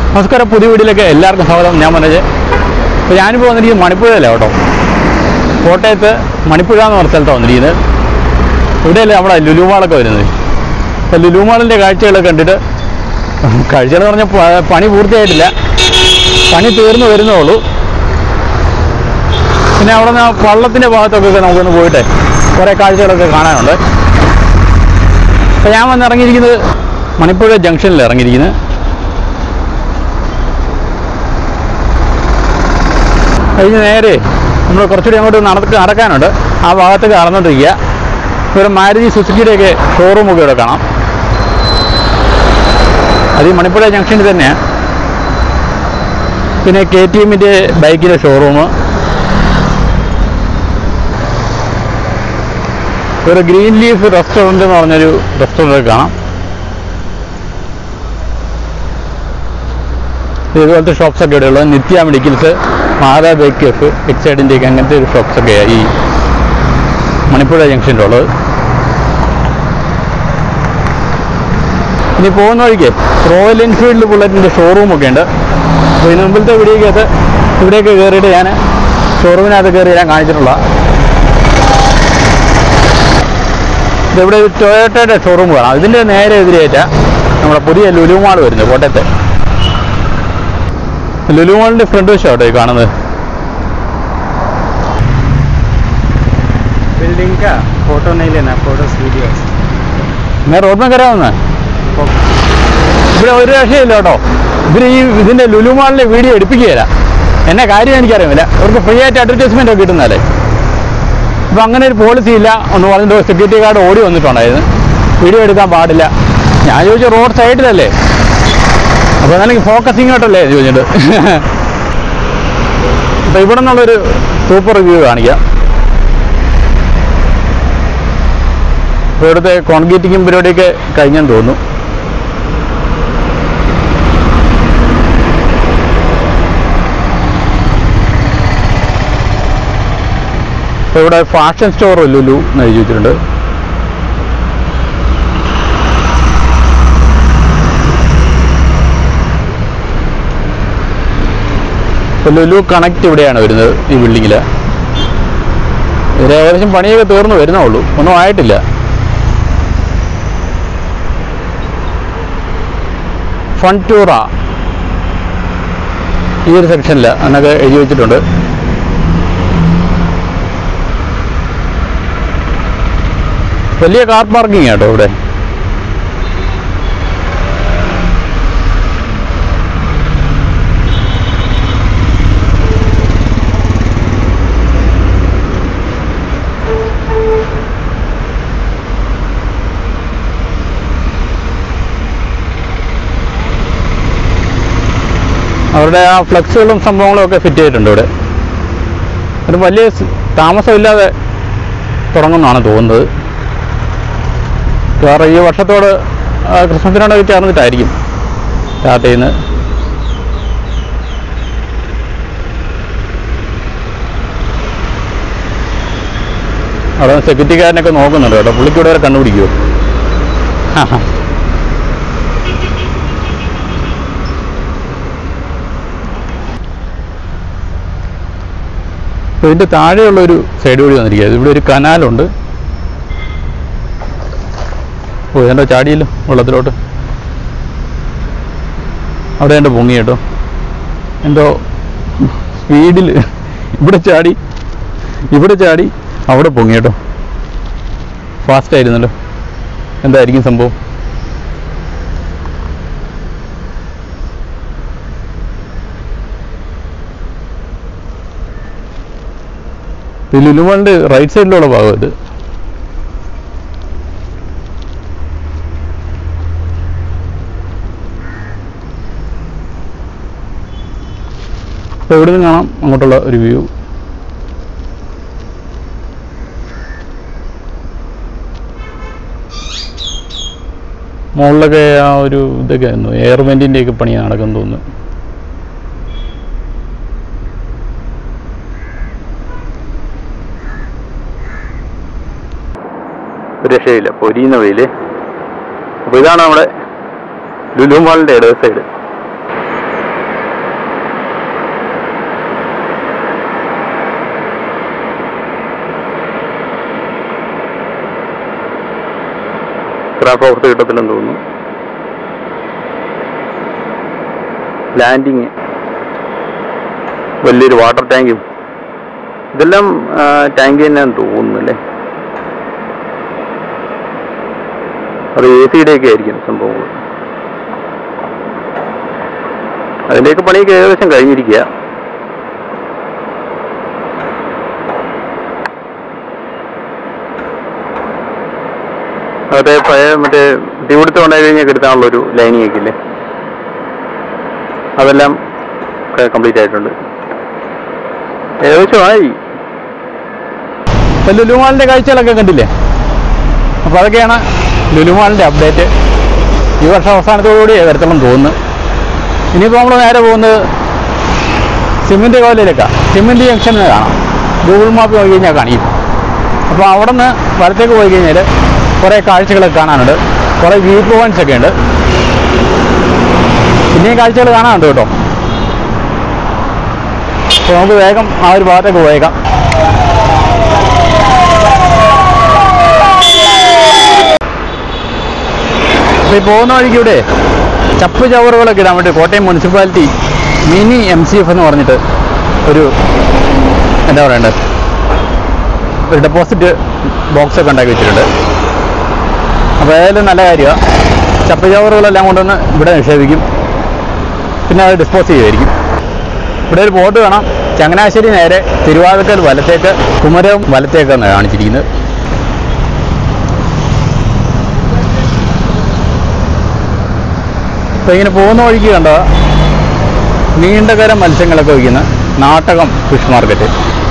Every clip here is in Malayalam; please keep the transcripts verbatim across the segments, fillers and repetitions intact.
നമസ്കാരം, പുതിയ വീഡിയോയിലേക്ക് എല്ലാവർക്കും സ്വാഗതം. ഞാൻ മനോജ്. അപ്പോൾ ഞാനിപ്പോൾ വന്നിരിക്കുന്നത് മണിപ്പുഴയല്ല കേട്ടോ, കോട്ടയത്ത് മണിപ്പുഴ എന്ന് പറഞ്ഞ സ്ഥലത്താണ് വന്നിരിക്കുന്നത്. ഇവിടെയല്ലേ നമ്മുടെ ലുലു മാളൊക്കെ വരുന്നത്. അപ്പോൾ ലുലു മാളിൻ്റെ കാഴ്ചകളൊക്കെ കണ്ടിട്ട്, കാഴ്ചകളെന്ന് പറഞ്ഞാൽ പണി പൂർത്തിയായിട്ടില്ല, പണി തീർന്നു വരുന്നേ ഉള്ളൂ. പിന്നെ അവിടെ നിന്ന് വള്ളത്തിൻ്റെ ഭാഗത്തൊക്കെ നമുക്കൊന്ന് പോയിട്ട് കുറേ കാഴ്ചകളൊക്കെ കാണാനുണ്ട്. അപ്പോൾ ഞാൻ വന്ന് ഇറങ്ങിയിരിക്കുന്നത് മണിപ്പുഴ ജംഗ്ഷനിൽ ഇറങ്ങിയിരിക്കുന്നത്. കഴിഞ്ഞ് നേരെ നമ്മൾ കുറച്ചുകൂടി അങ്ങോട്ട് നടക്ക് നടക്കാനുണ്ട്. ആ ഭാഗത്തേക്ക് നടന്നുകൊണ്ടിരിക്കുക. ഒരു മാരുതി സുസുക്കിയുടെയൊക്കെ ഷോറൂമൊക്കെ ഇവിടെ കാണാം. അത് ഈ മണിപ്പുഴ ജംഗ്ഷനിൽ തന്നെയാണ്. പിന്നെ കെ ടി എമ്മിൻ്റെ ബൈക്കിൻ്റെ ഷോറൂം, ഒരു ഗ്രീൻ ലീഫ് റെസ്റ്റോറൻറ്റ് എന്ന് പറഞ്ഞൊരു റെസ്റ്റോറൻറ്റ് കാണാം. ഇതുപോലത്തെ ഷോപ്സൊക്കെ ഇവിടെയുള്ളത്. നിത്യ മെഡിക്കൽസ്, മാതാ ബേക്കേഴ്സ്, എക്സൈഡിൻ്റെയൊക്കെ അങ്ങനത്തെ ഒരു ഷോപ്സൊക്കെയാണ് ഈ മണിപ്പുഴ ജംഗ്ഷനിൽ ഉള്ളത്. ഇനി പോകുന്ന വഴിക്ക് റോയൽ എൻഫീൽഡ് ബുള്ളറ്റിൻ്റെ ഷോറൂമൊക്കെ ഉണ്ട്. അപ്പോൾ ഇതിന് മുമ്പിലത്തെ വീഡിയോക്കകത്ത് ഇവിടെയൊക്കെ കയറിയിട്ട് ഞാൻ ഷോറൂമിനകത്ത് കയറി ഞാൻ കാണിച്ചിട്ടുള്ള ഇതിവിടെ ടൊയോട്ടയുടെ ഷോറൂം കാണാം. ഇതിൻ്റെ നേരെ എതിരായിട്ടാണ് നമ്മുടെ പുതിയ ലുലു മാൾ വരുന്നത് കോട്ടയത്തെ. ലുലു മാളിൻ്റെ ഫ്രണ്ട് വശം കേട്ടോ ഈ കാണുന്നത്. बिल्डिंग का फोटो नहीं लेना, फोटोस वीडियोस. ഞാൻ റോഡിന് കയറാവുന്ന ഇവിടെ ഒരു രക്ഷയില്ല കേട്ടോ. ഇവർ ഈ ഇതിൻ്റെ ലുലു മാളിലെ വീഡിയോ എടുപ്പിക്കുകയില്ല. എന്നെ കാര്യം എനിക്കറിയില്ല. അവർക്ക് ഫ്രീ ആയിട്ട് അഡ്വർടൈസ്മെൻ്റ് ഒക്കെ കിട്ടുന്നതല്ലേ. ഇപ്പം അങ്ങനെ ഒരു പോളിസി ഇല്ല എന്ന് പറഞ്ഞിട്ട് സെക്യൂരിറ്റി ഗാർഡ് ഓടി വന്നിട്ടുണ്ടായിരുന്നു, വീഡിയോ എടുക്കാൻ പാടില്ല. ഞാൻ ചോദിച്ചു റോഡ് സൈഡിലല്ലേ, അപ്പോൾ എന്നാലും ഫോക്കസ് ഇങ്ങോട്ടല്ലേ ചോദിച്ചിട്ട്. അപ്പോൾ ഇവിടെ നിന്നുള്ളൊരു സൂപ്പർ റിവ്യൂ കാണിക്കാം. ഇപ്പോൾ ഇവിടുത്തെ കോൺക്രീറ്റിങ്ങും പരിപാടിയൊക്കെ കഴിഞ്ഞെന്ന് തോന്നുന്നു. ഇപ്പോൾ ഇവിടെ ഫാഷൻ സ്റ്റോർ ലുലു എന്ന് എഴുതി വെച്ചിട്ടുണ്ട്. ലുലു കണക്ട് ഇവിടെയാണ് വരുന്നത്, ഈ ബിൽഡിങ്ങിൽ. ഇതിൽ ഏകദേശം പണിയൊക്കെ തീർന്നു വരുന്നേ ഉള്ളൂ, ഒന്നും ആയിട്ടില്ല. ഫൺ ടൂറ ഈ ഒരു സെക്ഷനിൽ എന്നൊക്കെ എഴുതി വെച്ചിട്ടുണ്ട്. വലിയ കാർ പാർക്കിംഗ് കേട്ടോ ഇവിടെ. അവരുടെ ആ ഫ്ലെക്സുകളും സംഭവങ്ങളും ഒക്കെ ഫിറ്റ് ചെയ്തിട്ടുണ്ട് ഇവിടെ. ഒരു വലിയ താമസമില്ലാതെ തുടങ്ങുന്നതാണ് തോന്നുന്നത്. വേറെ ഈ വർഷത്തോട് ക്രിസ്മസിനോടൊക്കെ ചേർന്നിട്ടായിരിക്കും സ്റ്റാർട്ട് ചെയ്യുന്നത്. അവിടെ സെക്യൂരിറ്റിക്കാരനൊക്കെ നോക്കുന്നുണ്ട് കേട്ടോ. പുള്ളിക്ക് ഇവിടെ വരെ കണ്ടുപിടിക്കുമോ? ആ ഹാ അപ്പോൾ ഇതിൻ്റെ താഴെയുള്ളൊരു സൈഡ് വഴി വന്നിരിക്കുക. ഇവിടെ ഒരു കനാലുണ്ട്. ഓ എന്തോ ചാടിയല്ലോ വെള്ളത്തിലോട്ട്. അവിടെ എൻ്റെ പൊങ്ങി കേട്ടോ, എന്തോ സ്പീഡിൽ ഇവിടെ ചാടി ഇവിടെ ചാടി അവിടെ പൊങ്ങി കേട്ടോ. ഫാസ്റ്റായിരുന്നല്ലോ. എന്തായിരിക്കും സംഭവം? ഈ ലുലുമാളിൻ്റെ റൈറ്റ് സൈഡിലുള്ള ഭാഗം ഇത്. അപ്പോൾ ഇവിടെ നിന്ന് കാണാം അങ്ങോട്ടുള്ള ഒരു വ്യൂ. മുകളിലൊക്കെ ആ ഒരു ഇതൊക്കെ ആയിരുന്നു, എയർ വെൻറ്റിൻ്റെയൊക്കെ പണി നടക്കുന്നു തോന്നുന്നു. രക്ഷയില്ല, പൊരിയുന്ന വെയിൽ. അപ്പോൾ ഇതാണ് നമ്മുടെ ലുലു മാളിൻ്റെ ഇടത് സൈഡ്. ക്രാഫ്റ്റ് ഓഫ് കിട്ടത്തില്ലെന്ന് തോന്നുന്നു. ലാൻഡിങ്, വലിയൊരു വാട്ടർ ടാങ്കും, ഇതെല്ലാം ടാങ്ക് തന്നെയാണെന്ന് തോന്നുന്നല്ലേ. അത് എ സിയുടെ ഒക്കെ ആയിരിക്കും സംഭവങ്ങൾ. അതിൻ്റെയൊക്കെ പണിയൊക്കെ ഏകദേശം കഴിഞ്ഞിരിക്കുക. മറ്റേ പഴയ മറ്റേ തീപിടുത്തം ഉണ്ടായി കഴിഞ്ഞാൽ എടുത്താണുള്ളൊരു ലൈനിങ് ഒക്കെ ഇല്ലേ, അതെല്ലാം കംപ്ലീറ്റ് ആയിട്ടുണ്ട്. ഏകദേശമായി. ഇപ്പം ലുലുമാളിൻ്റെ കാഴ്ചകളൊക്കെ കണ്ടില്ലേ. അപ്പോൾ അതൊക്കെയാണ് ലുലുമാളിൻ്റെ അപ്ഡേറ്റ്. ഈ വർഷം അവസാനത്തോടുകൂടി വരത്തുള്ളൂ തോന്നുന്നു. ഇനിയിപ്പോൾ നമ്മൾ നേരെ പോകുന്നത് സിമൻറ്റ് കോലയിലേക്കാണ്. സിമൻറ്റ് ജംഗ്ഷനിൽ കാണാം. ഗൂഗിൾ മാപ്പ് നോക്കി കഴിഞ്ഞാൽ കാണിക്കും. അപ്പോൾ അവിടെ നിന്ന് വലത്തേക്ക് പോയി കഴിഞ്ഞാൽ കുറേ കാഴ്ചകളൊക്കെ കാണാനുണ്ട്. കുറേ വ്യൂ പോയിൻറ്റ്സ് ഒക്കെ ഉണ്ട്. പിന്നെയും കാഴ്ചകൾ കാണാനുണ്ട് കേട്ടോ. അപ്പോൾ നമുക്ക് വേഗം ആ ഒരു ഭാഗത്തേക്ക് പോയേക്കാം. അപ്പോൾ ഈ പോകുന്ന വഴിക്ക് ഇവിടെ ചപ്പ് ചവറുകളൊക്കെ ഇടാൻ വേണ്ടി Kottayam municipality mini M C F എന്ന് പറഞ്ഞിട്ട് ഒരു എന്താ പറയണ്ടത് ഒരു ഡെപ്പോസിറ്റ് ബോക്സൊക്കെ ഉണ്ടാക്കി വെച്ചിട്ടുണ്ട്. അപ്പോൾ ഏതായാലും നല്ല കാര്യമാണ്. ചപ്പ് ചവറുകളെല്ലാം കൊണ്ടുവന്ന് ഇവിടെ നിക്ഷേപിക്കും, പിന്നെ അത് ഡിസ്പോസ് ചെയ്യുമായിരിക്കും. ഇവിടെ ഒരു ബോർഡ് കാണാം. ചങ്ങനാശ്ശേരി നേരെ, തിരുവാതിക്കൽ വലത്തേക്ക്, കുമരകം വലത്തേക്കാണ് കാണിച്ചിരിക്കുന്നത്. അപ്പോൾ ഇങ്ങനെ പോകുന്ന വഴിക്ക് കണ്ട നീണ്ടകര മത്സ്യങ്ങളൊക്കെ വയ്ക്കുന്ന നാട്ടകം ഫിഷ് മാർക്കറ്റ്.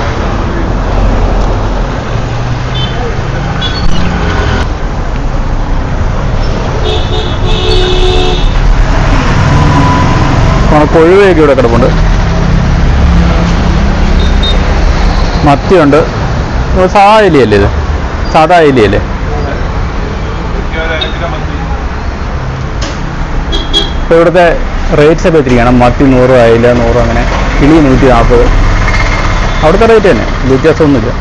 കൊഴുവയൊക്കെ ഇവിടെ കിടപ്പുണ്ട്. മത്തിയുണ്ട്. സാധാ ഇലയല്ലേ ഇത്? സാധാ ഇലയല്ലേ? ഇപ്പോൾ ഇവിടുത്തെ റേറ്റ്സ് ഒക്കെ വെച്ചിരിക്കണം. മത്തി നൂറ്, അയില നൂറ്, അങ്ങനെ കിളി നൂറ്റി നാൽപ്പത്. അവിടുത്തെ റേറ്റ് തന്നെ, വ്യത്യാസമൊന്നുമില്ല.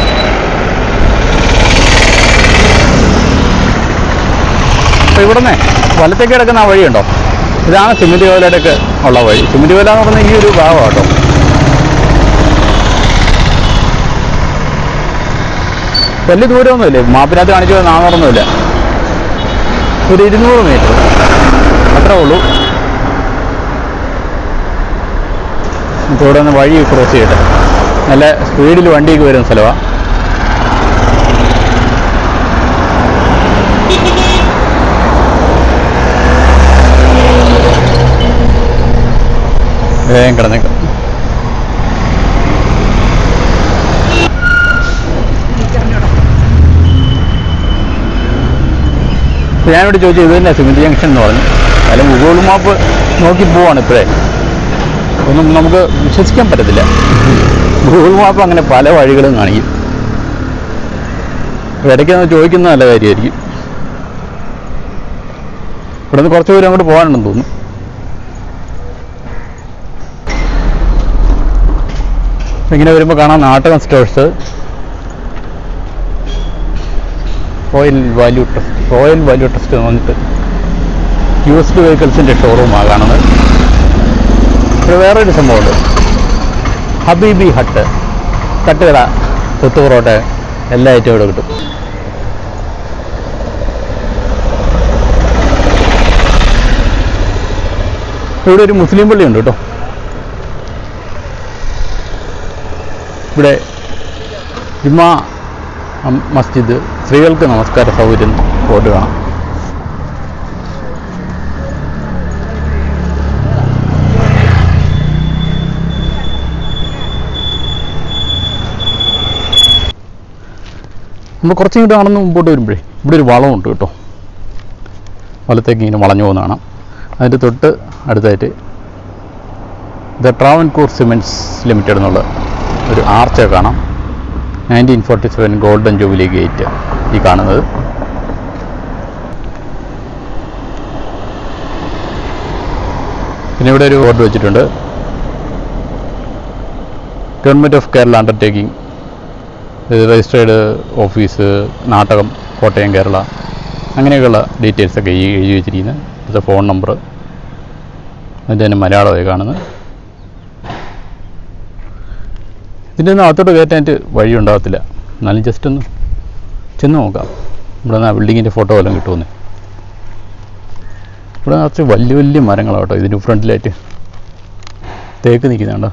അപ്പോൾ ഇവിടുന്ന് വലത്തേക്ക് കിടക്കുന്ന ആ വഴിയുണ്ടോ, ഇതാണ് സിമൻറ്റ് കോലയിലൊക്കെ ഉള്ള വഴി. സിമൻറ്റ് കോല എന്ന് പറഞ്ഞാൽ ഈ ഒരു ഭാഗമാണ് കേട്ടോ. വലിയ ദൂരമൊന്നുമില്ലേ, മാപ്പിനകത്ത് കാണിച്ചു നാന്നൂറൊന്നുമില്ല, ഒരു ഇരുന്നൂറ് മീറ്റർ അത്രേ ഉള്ളൂ. ഇവിടെ നിന്ന് വഴി ക്രോസ് ചെയ്യട്ടെ. നല്ല സ്പീഡിൽ വണ്ടിയൊക്കെ വരുന്ന സ്ഥലമാണ്. വേഗം കിടന്നേക്കാം. ഞാനിവിടെ ചോദിച്ചു ഇത് തന്നെ സിമൻറ്റ് ജംഗ്ഷൻ എന്ന് പറഞ്ഞു. അല്ലെങ്കിൽ ഗൂഗിൾ മാപ്പ് നോക്കി പോവാണ് ഇപ്പോഴേ. ഒന്നും നമുക്ക് വിശ്വസിക്കാൻ പറ്റത്തില്ല. ഗൂഗിൾ മാപ്പ് അങ്ങനെ പല വഴികളും കാണിക്കും. ഇടയ്ക്കൊന്ന് ചോദിക്കുന്നത് നല്ല കാര്യമായിരിക്കും. ഇവിടെ നിന്ന് കുറച്ച് ദൂരം അങ്ങോട്ട് പോകാനുണ്ടെന്ന് തോന്നുന്നു. ഇങ്ങനെ വരുമ്പോൾ കാണാം Nattakom stores, royal value trust. Royal value trust എന്ന് പറഞ്ഞിട്ട് യൂസ്ഡ് വെഹിക്കിൾസിൻ്റെ ഷോറൂമാണ് കാണുന്നത്. ഇവിടെ വേറൊരു സംഭവമുണ്ട്, ഹബീബി ഹട്ട്. തട്ടുകട, കൊത്തു പൊറോട്ട, എല്ലാ ഐറ്റവും ഇവിടെ കിട്ടും. ഇവിടെ ഒരു മുസ്ലിം പള്ളിയുണ്ട് കേട്ടോ. ഇവിടെ ജുമാ മസ്ജിദ്, സ്ത്രീകൾക്ക് നമസ്കാര സൗകര്യം ബോർഡ് കാണാം. നമ്മൾ കുറച്ചും കൂടെ നടന്ന് മുമ്പോട്ട് വരുമ്പോഴേ ഇവിടെ ഒരു വളമുണ്ട് കേട്ടോ. വലത്തേക്ക് ഇങ്ങനെ വളഞ്ഞു പോകുന്ന കാണാം. അതിൻ്റെ തൊട്ട് അടുത്തായിട്ട് ദ ട്രാവൻകൂർ സിമെൻറ്റ്സ് ലിമിറ്റഡ് എന്നുള്ള ഒരു ആർച്ച് കാണാം. Nineteen forty seven golden jubilee gate ഈ കാണുന്നത്. പിന്നെ ഇവിടെ ഒരു ബോർഡ് വെച്ചിട്ടുണ്ട്, government of Kerala undertaking registered office, Nattakom, Kottayam, Kerala. അങ്ങനെയൊക്കെയുള്ള ഡീറ്റെയിൽസൊക്കെ ഈ എഴുതി വെച്ചിരിക്കുന്നത്. ഇത് ഫോൺ നമ്പർ, അതിൻ്റെ തന്നെ മലയാളമായി കാണുന്നത്. ഇതിൻ്റെ ഒന്നും അകത്തോട്ട് കയറ്റാനായിട്ട് വഴി ഉണ്ടാകത്തില്ല. എന്നാലും ജസ്റ്റ് ഒന്ന് ചെന്ന് നോക്കാം. ഇവിടെ നിന്ന് ആ ബിൽഡിങ്ങിൻ്റെ ഫോട്ടോ വല്ലതും കിട്ടുമെന്ന്. ഇവിടെ കുറച്ച് വലിയ വലിയ മരങ്ങളാണ് കേട്ടോ ഇതിന് ഫ്രണ്ടിലായിട്ട് തേക്ക് നിൽക്കുന്നുണ്ടോ.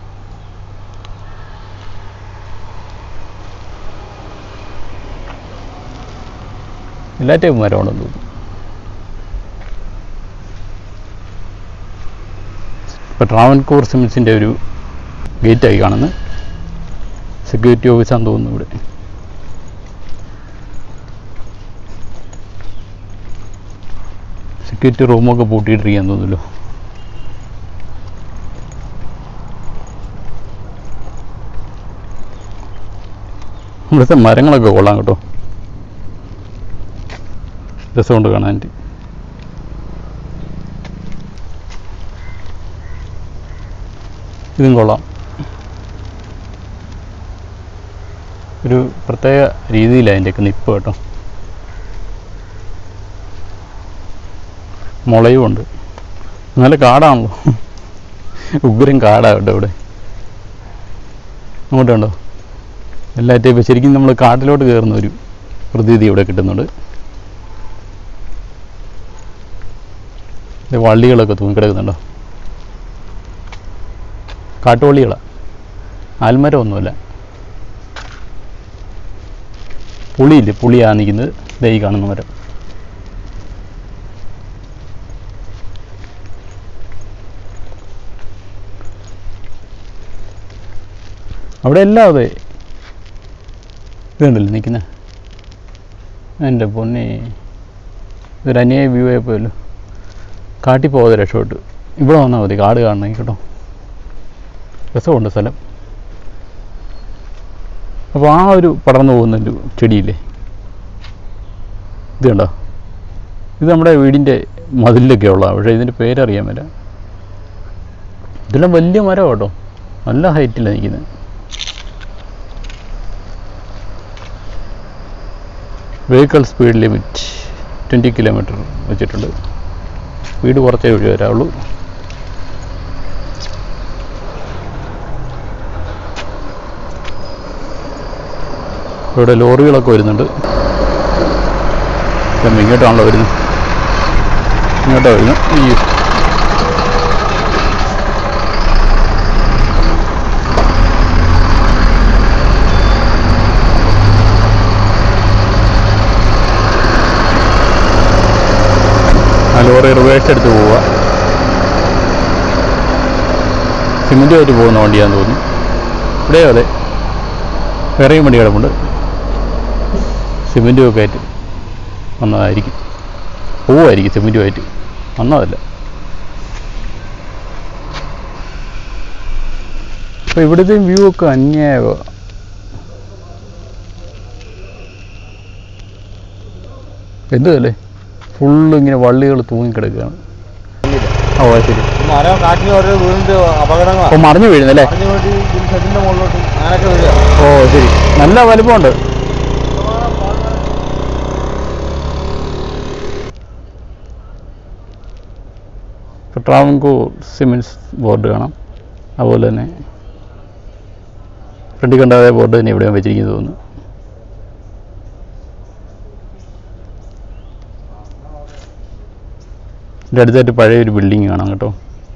എല്ലാ ടൈപ്പ് മരമാണെന്ന് തോന്നുന്നു. ഇപ്പോൾ ട്രാവൻകൂർ സിമെൻസിൻ്റെ ഒരു ഗേറ്റായി കാണുന്നത്. സെക്യൂരിറ്റി ഓഫീസാണെന്ന് തോന്നുന്നു ഇവിടെ. സെക്യൂരിറ്റി റൂമൊക്കെ പൂട്ടിയിട്ടിരിക്കാൻ തോന്നുന്നല്ലോ. ഇവിടുത്തെ മരങ്ങളൊക്കെ കൊള്ളാം കേട്ടോ, രസമുണ്ട് കാണാൻ. ഇതും കൊള്ളാം. ഒരു പ്രത്യേക രീതിയിലാണ് അതിൻ്റെയൊക്കെ നിപ്പ് കേട്ടോ. മുളയും ഉണ്ട്. നല്ല കാടാണല്ലോ, ഉഗ്രം കാടാണ് കേട്ടോ ഇവിടെ. അങ്ങോട്ടുണ്ടോ എല്ലാറ്റേയും. ഇപ്പോൾ ശരിക്കും നമ്മൾ കാട്ടിലോട്ട് കയറുന്ന ഒരു പ്രതീതി ഇവിടെ കിട്ടുന്നുണ്ട്. വള്ളികളൊക്കെ തൂങ്ങിക്കിടക്കുന്നുണ്ടോ, കാട്ടുവള്ളികളാണ്, ആൽമരം ഒന്നുമല്ല. പുളിയില്ലേ, പുളിയാണ് നിൽക്കുന്നത്. ദേ ഈ കാണുന്ന മരം. അവിടെ എല്ലാം അതെ ഇതുണ്ടല്ലോ നിൽക്കുന്നത്. എൻ്റെ പൊന്നെ, ഇതൊരു അന്യായ വ്യൂ ആയിപ്പോയല്ലോ. കാട്ടി പോകാതെ രക്ഷപ്പെട്ടു. ഇവിടെ വന്നാൽ മതി കാട് കാണണമെങ്കിൽ കേട്ടോ. രസമുണ്ട് സ്ഥലം. അപ്പോൾ ആ ഒരു പടർന്നു പോകുന്നൊരു ചെടിയില്ലേ, ഇത് കണ്ടോ. ഇത് നമ്മുടെ വീടിൻ്റെ മതിലൊക്കെ ഉള്ളതാണ്, പക്ഷേ ഇതിൻ്റെ പേരറിയാൻ പറ്റില്ല. ഇതെല്ലാം വലിയ മരം കേട്ടോ, നല്ല ഹൈറ്റിലാണ് നിൽക്കുന്നത്. Vehicle speed limit twenty kilometre വെച്ചിട്ടുണ്ട്. സ്പീഡ് കുറച്ചേ ഒഴി വരാവുള്ളൂ. ഇവിടെ ലോറികളൊക്കെ വരുന്നുണ്ട്. ഇങ്ങോട്ടാണല്ലോ വരുന്നത്, ഇങ്ങോട്ടാണ് വരുന്നത്. ഈ ആ ലോറി റിവേഴ്സ് എടുത്ത് പോവുക. സിമെൻറ്റുമായിട്ട് പോകുന്ന വണ്ടിയാണെന്ന് തോന്നുന്നു. ഇവിടെയോ അതെ, വേറെയും വണ്ടി കിടപ്പുണ്ട്. സിമെൻറ്റും ഒക്കെ ആയിട്ട് വന്നതായിരിക്കും, പോവുമായിരിക്കും സിമെൻറ്റുമായിട്ട്, വന്നതല്ല. അപ്പോൾ ഇവിടുത്തെ വ്യൂ ഒക്കെ അന്യായമാണ്. എന്തല്ലേ ഫുള്ള് ഇങ്ങനെ വള്ളികൾ തൂങ്ങിക്കിടക്കുകയാണ്. ഓ ശരി, മരം കാറ്റിന് ഓരോ വീടിന്റെ അപകടങ്ങളാണ്. അപ്പോൾ മറിഞ്ഞു വീഴുന്നല്ലേ? ഷെഡിന്റെ മുകളിലോട്ട് അങ്ങനെയൊക്കെ വരിക. ഓ ശരി, നല്ല വലുപ്പമുണ്ട്. ട്രാവൻകൂർ സിമെൻറ്റ്സ് ബോർഡ് കാണാം. അതുപോലെ തന്നെ ഫ്രണ്ടിൽ കണ്ട അതേ ബോർഡ് തന്നെ എവിടെയാണ് വെച്ചിരിക്കുന്നത് തോന്നുന്നു. ഇതിൻ്റെ അടുത്തായിട്ട് പഴയൊരു ബിൽഡിങ് കാണാം കേട്ടോ.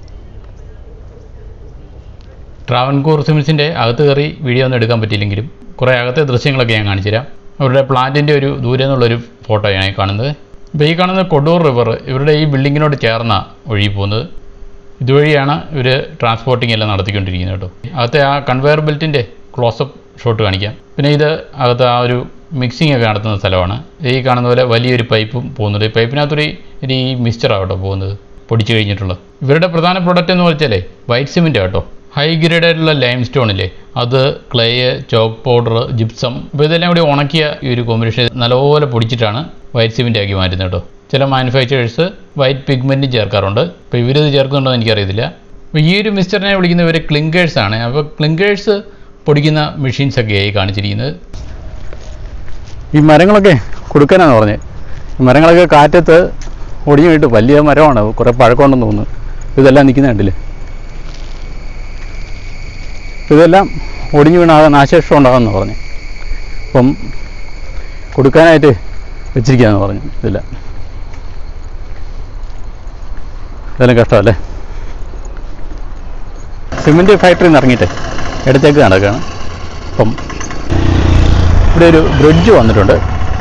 ട്രാവൻകൂർ സിമെൻറ്റ്സിൻ്റെ അകത്ത് കയറി വീഡിയോ ഒന്നും എടുക്കാൻ പറ്റിയില്ലെങ്കിലും കുറേ അകത്തെ ദൃശ്യങ്ങളൊക്കെ ഞാൻ കാണിച്ചു തരാം. അവരുടെ പ്ലാന്റിൻ്റെ ഒരു ദൂരെ നിന്നുള്ളൊരു ഫോട്ടോയാണ് ഈ കാണുന്നത്. ഇപ്പോൾ ഈ കാണുന്ന കൊടൂർ റിവർ ഇവരുടെ ഈ ബിൽഡിങ്ങിനോട് ചേർന്ന ഒഴുകി പോകുന്നത്. ഇതുവഴിയാണ് ഇവർ ട്രാൻസ്പോർട്ടിംഗ് എല്ലാം നടത്തിക്കൊണ്ടിരിക്കുന്നത് കേട്ടോ. അകത്തെ ആ കൺവെയർ ബെൽറ്റിൻ്റെ ക്ലോസപ്പ് ഷോട്ട് കാണിക്കാം. പിന്നെ ഇത് അകത്ത് ആ ഒരു മിക്സിംഗ് ഒക്കെ നടത്തുന്ന സ്ഥലമാണ്. ഈ കാണുന്ന പോലെ വലിയൊരു പൈപ്പും പോകുന്നുണ്ട്. ഈ പൈപ്പിനകത്തൊരു ഈ മിക്സ്ചറാണ് കേട്ടോ പോകുന്നത്, പൊടിച്ചു കഴിഞ്ഞിട്ടുള്ളത്. ഇവരുടെ പ്രധാന പ്രൊഡക്റ്റ് എന്ന് വെച്ചാലേ വൈറ്റ് സിമെൻറ്റ് കേട്ടോ. ഹൈ ഗ്രേഡായിട്ടുള്ള ലൈം സ്റ്റോണില്ലേ, അത് ക്ലേ, ചോക്ക് പൗഡർ, ജിപ്സം, അപ്പോൾ ഇതെല്ലാം കൂടി ഉണക്കിയ ഈ ഒരു കോമ്പിനേഷൻ നല്ലപോലെ പൊടിച്ചിട്ടാണ് വൈറ്റ് സിമെൻ്റ് ആക്കി മാറ്റുന്നത് കേട്ടോ. ചില മാനുഫാക്ചറേഴ്സ് വൈറ്റ് പിഗ്മെൻറ്റും ചേർക്കാറുണ്ട്. അപ്പോൾ ഇവരിത് ചേർക്കുന്നുണ്ടോ എന്ന് എനിക്കറിയത്തില്ല. അപ്പോൾ ഈ ഒരു മിക്സ്ചറിനെ വിളിക്കുന്ന ഇവർ ക്ലിങ്കേഴ്സാണ്. അപ്പോൾ ക്ലിങ്കേഴ്സ് പൊടിക്കുന്ന മെഷീൻസൊക്കെയായി കാണിച്ചിരിക്കുന്നത്. ഈ മരങ്ങളൊക്കെ കൊടുക്കാനാണ് പറഞ്ഞത്. മരങ്ങളൊക്കെ കാറ്റത്ത് ഒടിഞ്ഞു വീട്ട് വലിയ മരമാണ്, കുറേ പഴക്കമുണ്ടെന്ന് തോന്നുന്നു. ഇതെല്ലാം നിൽക്കുന്ന കണ്ടില്ലേ, ഇതെല്ലാം ഒടിഞ്ഞു വീണാകാൻ നാശനഷ്ടം ഉണ്ടാകുമെന്ന് പറഞ്ഞു. അപ്പം കൊടുക്കാനായിട്ട് വെച്ചിരിക്കുകയെന്ന് പറഞ്ഞു. ഇതില്ല, ഇതെല്ലാം കഷ്ടമല്ലേ. സിമെൻറ്റ് ഫാക്ടറിയിൽ നിന്ന് ഇറങ്ങിയിട്ട് ഇടത്തേക്ക് നടക്കുകയാണ്. അപ്പം ഇവിടെ ഒരു ബ്രിഡ്ജ് വന്നിട്ടുണ്ട്,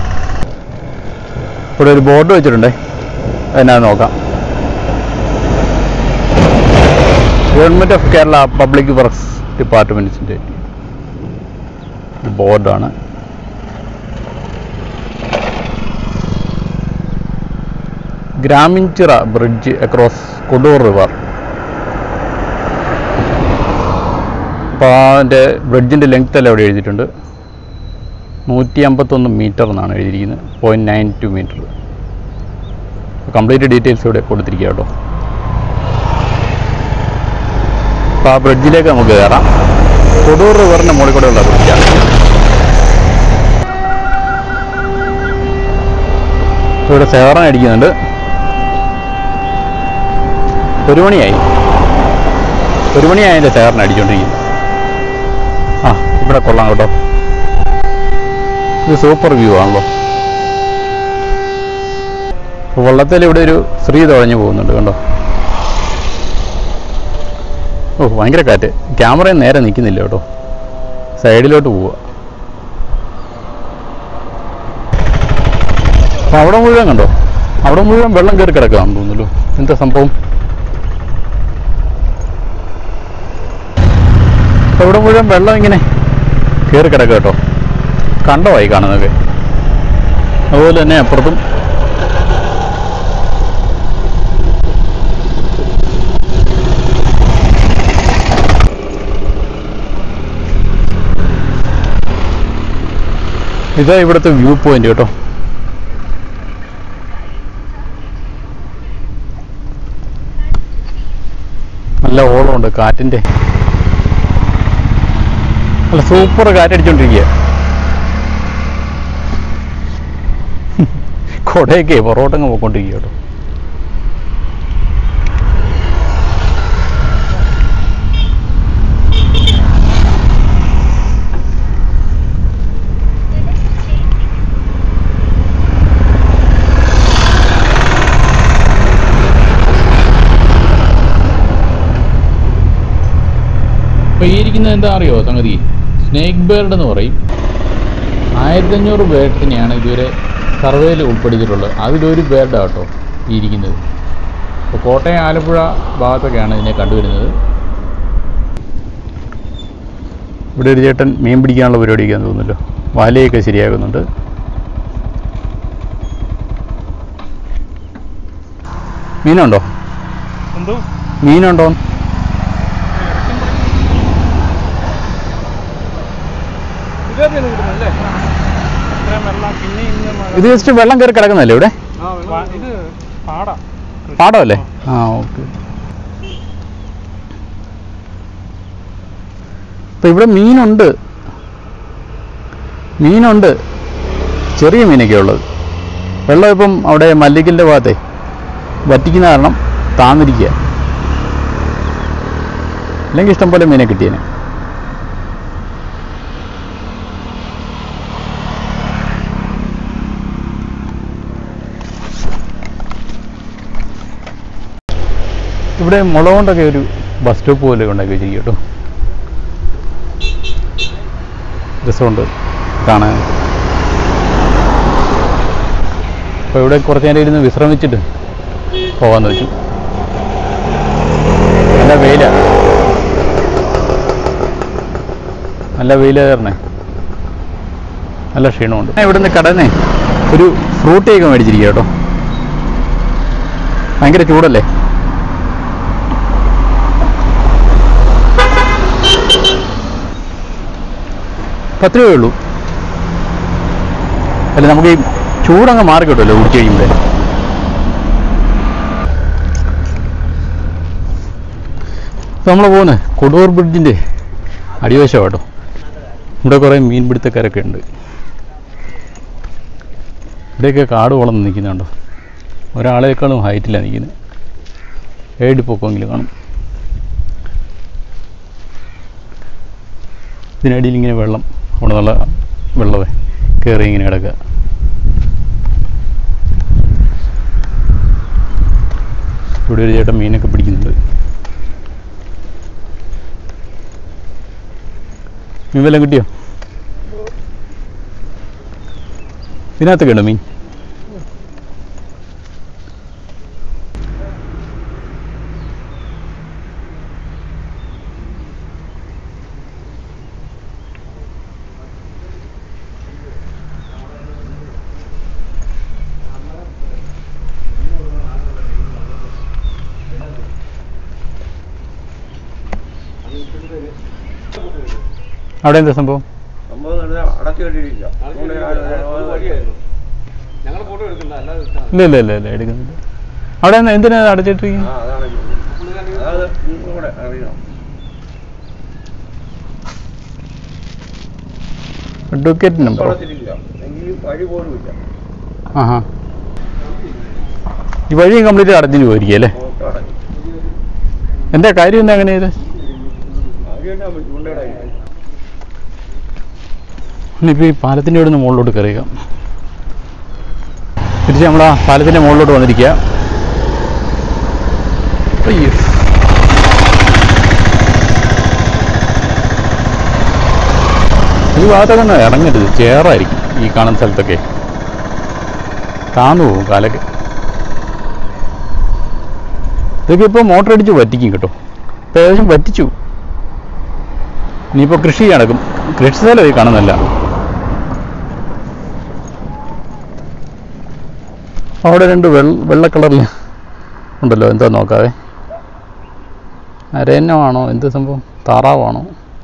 ഇവിടെ ഒരു ബോർഡ് വെച്ചിട്ടുണ്ട്, അതിനകത്ത് നോക്കാം. Government of Kerala public works ഡിപ്പാർട്ട്മെൻറ്റ്സിൻ്റെ ബോർഡാണ്. ഗ്രാമീൺചിറ ബ്രിഡ്ജ് അക്രോസ് കൊടൂർ റിവർ. അപ്പോൾ അതിൻ്റെ ബ്രിഡ്ജിൻ്റെ ലെങ്ത് എല്ലാം ഇവിടെ എഴുതിയിട്ടുണ്ട്. നൂറ്റി അമ്പത്തൊന്ന് മീറ്റർ എന്നാണ് എഴുതിയിരിക്കുന്നത്, point nine two metre. Complete details ഇവിടെ കൊടുത്തിരിക്കുക കേട്ടോ. അപ്പോൾ ആ ബ്രിഡ്ജിലേക്ക് നമുക്ക് കയറാം. കൊടൂർ റിവറിൻ്റെ മുകളിൽ കൂടെ ഉള്ള ബ്രിഡ്ജാണ്. ഇവിടെ സേറൻ അടിക്കുന്നുണ്ട്. ഒരു മണിയായി ഒരു മണിയായി എൻ്റെ സേറൻ അടിച്ചുകൊണ്ടിരിക്കുന്നു. ആ ഇവിടെ കൊള്ളാം കേട്ടോ, ഇത് സൂപ്പർ വ്യൂ ആണല്ലോ. വള്ളത്തിൽ ഇവിടെ ഒരു സ്ത്രീ തുഴഞ്ഞു പോകുന്നുണ്ട് കണ്ടോ. ഓ ഭയങ്കര കാറ്റ്, ക്യാമറയും നേരെ നിൽക്കുന്നില്ല കേട്ടോ, സൈഡിലോട്ട് പോവുക. അപ്പം അവിടെ മുഴുവൻ കണ്ടോ, അവിടെ മുഴുവൻ വെള്ളം കയറി കിടക്കുകയാണെന്ന് തോന്നുന്നല്ലോ. എന്താ സംഭവം? അവിടെ മുഴുവൻ വെള്ളം ഇങ്ങനെ കയറി കിടക്കുക കേട്ടോ, കണ്ടമായി കാണുന്നതൊക്കെ. അതുപോലെ തന്നെ അപ്പുറത്തും ഇതാ ഇവിടുത്തെ വ്യൂ പോയിന്റ് കേട്ടോ. നല്ല ഓളമുണ്ട് കാറ്റിൻ്റെ, നല്ല സൂപ്പർ കാറ്റടിച്ചോണ്ടിരിക്കുക. കൊടയൊക്കെ പുറകോട്ടങ്ങ് പോയിക്കൊണ്ടിരിക്കുക കേട്ടോ. അപ്പോൾ ഈ ഇരിക്കുന്നത് എന്താ അറിയോ സംഗതി? സ്നേക്ക് ബേർഡ് എന്ന് പറയും. ആയിരത്തഞ്ഞൂറ് ബേർഡ്സിനെയാണ് ഇതുവരെ സർവേയിൽ ഉൾപ്പെടുത്തിയിട്ടുള്ളത്. അതിലൊരു ബേർഡാണ് കേട്ടോ ഈ ഇരിക്കുന്നത്. അപ്പോൾ കോട്ടയം ആലപ്പുഴ ഭാഗത്തൊക്കെയാണ് ഇതിനെ കണ്ടുവരുന്നത്. ഇവിടെ ഒരു ചേട്ടൻ മീൻ പിടിക്കാനുള്ള പരിപാടിയൊക്കെയാണെന്ന് തോന്നുന്നല്ലോ, വലയൊക്കെ ശരിയാക്കുന്നുണ്ട്. മീനുണ്ടോ? മീനുണ്ടോ? ഇത് ജസ്റ്റ് വെള്ളം കയറി കിടക്കുന്നല്ലേ ഇവിടെ? പാടമല്ലേ? ആ ഓക്കെ. അപ്പൊ ഇവിടെ മീനുണ്ട്, മീനുണ്ട് ചെറിയ മീനൊക്കെ ഉള്ളത്. വെള്ളം ഇപ്പം അവിടെ മല്ലിക്കലിൻ്റെ ഭാഗത്തെ വറ്റിക്കുന്ന കാരണം താന്നിരിക്കുക, അല്ലെങ്കിൽ ഇഷ്ടംപോലെ മീനെ കിട്ടിയേനെ. ഇവിടെ മുള കൊണ്ടൊക്കെ ഒരു ബസ് സ്റ്റോപ്പ് പോലെ ഉണ്ടാക്കി വെച്ചിരിക്കും കേട്ടോ. രസമുണ്ട് കാണാൻ. അപ്പോൾ ഇവിടെ കുറച്ച് നേരം ഇരുന്ന് വിശ്രമിച്ചിട്ട് പോകാമെന്ന് വെച്ചു. നല്ല വെയിലാണ്, നല്ല വെയിൽ കയറണേ, നല്ല ക്ഷീണമുണ്ട്. ഇവിടെ നിന്ന് കടന്നേ ഒരു ഫ്രൂട്ട് കേക്ക് മേടിച്ചിരിക്കുക കേട്ടോ. ഭയങ്കര ചൂടല്ലേ. പത്ത് രൂപയേ ഉള്ളൂ. അല്ല നമുക്ക് ഈ ചൂടങ്ങ് മാറി കിട്ടുമല്ലോ കുടിച്ച് കഴിയുമ്പോൾ. നമ്മൾ പോകുന്നത് കൊടൂർ ബ്രിഡ്ജിൻ്റെ അടിവശം കേട്ടോ. ഇവിടെ കുറേ മീൻപിടുത്തക്കാരൊക്കെ ഉണ്ട്. ഇവിടെയൊക്കെ കാട് വളർന്ന് നിൽക്കുന്നുണ്ടോ, ഒരാളേക്കാളും ഹൈറ്റിലാണ് നിൽക്കുന്നത്. ഏഴ് പൊക്കമെങ്കിലും കാണും. ഇതിനടിയിൽ ഇങ്ങനെ വെള്ളം, അവിടെ നല്ല വെള്ളമേ കയറി ഇങ്ങനെ കിടക്കുക. ഇവിടെ ഒരു ചേട്ടൻ മീനൊക്കെ പിടിക്കുന്നുണ്ട്. മീൻ വല്ലതും കിട്ടിയോ? ഇതിനകത്തൊക്കെ ഉണ്ടോ മീൻ? അവിടെ എന്താ സംഭവം? ഇല്ല ഇല്ല ഇല്ല ഇല്ല എടുക്കുന്നില്ല. അവിടെ എന്തിനാ അടച്ചിട്ടിരിക്കുന്നത്? Advocate number. ആഹാ, ഈ വഴി കംപ്ലീറ്റ് അടച്ചിട്ട് പോയിരിക്കും അല്ലേ? എന്താ കാര്യം എന്താ അങ്ങനെ ചെയ്ത്? ഇനിയിപ്പോൾ ഈ പാലത്തിൻ്റെ ഇവിടെ നിന്ന് മുകളിലോട്ട് കയറിയ തിരിച്ച് നമ്മൾ ആ പാലത്തിൻ്റെ മുകളിലോട്ട് വന്നിരിക്കുക. അയ്യോ, ഈ ഭാഗത്തൊക്കെ ഒന്ന് ഇറങ്ങരുത്, ചേറായിരിക്കും ഈ കാണുന്ന സ്ഥലത്തൊക്കെ, താന്നു പോകും കാലൊക്കെ. ഇതൊക്കെ ഇപ്പോൾ മോട്ടർ അടിച്ച് വറ്റിക്കും കേട്ടോ, ഇപ്പോൾ ഏകദേശം വറ്റിച്ചു. ഇനിയിപ്പോൾ കൃഷി നടക്കും, കൃഷി സ്ഥലം ഈ കാണുന്നില്ല. അവിടെ രണ്ട് വെള്ള വെള്ള കളറിൽ ഉണ്ടല്ലോ, എന്താ നോക്കാവേ, അരയന്നമാണോ എന്ത് സംഭവം, താറാവാണോ?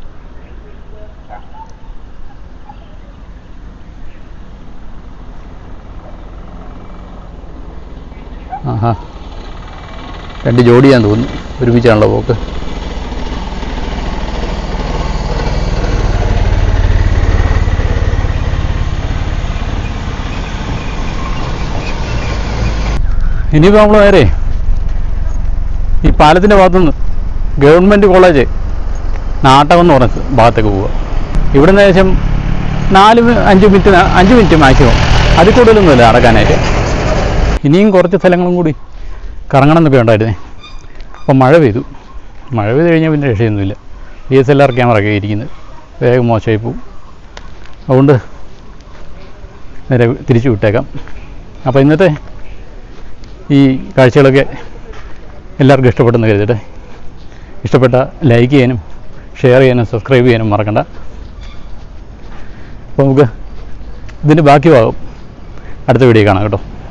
ആഹാ, രണ്ട് ജോഡിയാന്ന് തോന്നുന്നു, ഒരുമിച്ചാണല്ലോ പോക്ക്. ഇനിയിപ്പോൾ നമ്മൾ നേരെ ഈ പാലത്തിൻ്റെ ഭാഗത്തുനിന്ന് ഗവൺമെൻറ് കോളേജ് നാട്ടകം എന്ന് പറഞ്ഞ ഭാഗത്തേക്ക് പോവുക. ഇവിടുന്ന് ഏകദേശം നാല് അഞ്ച് മിനിറ്റ് അഞ്ച് മിനിറ്റ് മാക്സിമം, അതിൽ കൂടുതലൊന്നുമില്ല നടക്കാനായിട്ട്. ഇനിയും കുറച്ച് സ്ഥലങ്ങളും കൂടി കറങ്ങണം എന്നൊക്കെ ഉണ്ടായിരുന്നേ. അപ്പോൾ മഴ പെയ്തു. മഴ പെയ്ത് കഴിഞ്ഞാൽ പിന്നെ രക്ഷയൊന്നുമില്ല. D S L R camera ഒക്കെ ഇരിക്കുന്നത് വേഗം മോശമായി പോവും. അതുകൊണ്ട് നേരെ തിരിച്ചു വിട്ടേക്കാം. അപ്പോൾ ഇന്നത്തെ ഈ കാഴ്ചകളൊക്കെ എല്ലാവർക്കും ഇഷ്ടപ്പെട്ടെന്ന് കരുതട്ടെ. ഇഷ്ടപ്പെട്ട ലൈക്ക് ചെയ്യാനും ഷെയർ ചെയ്യാനും സബ്സ്ക്രൈബ് ചെയ്യാനും മറക്കണ്ട. അപ്പോൾ നമുക്ക് ഇതിൻ്റെ ബാക്കി ഭാഗം അടുത്ത വീഡിയോ കാണാം കേട്ടോ.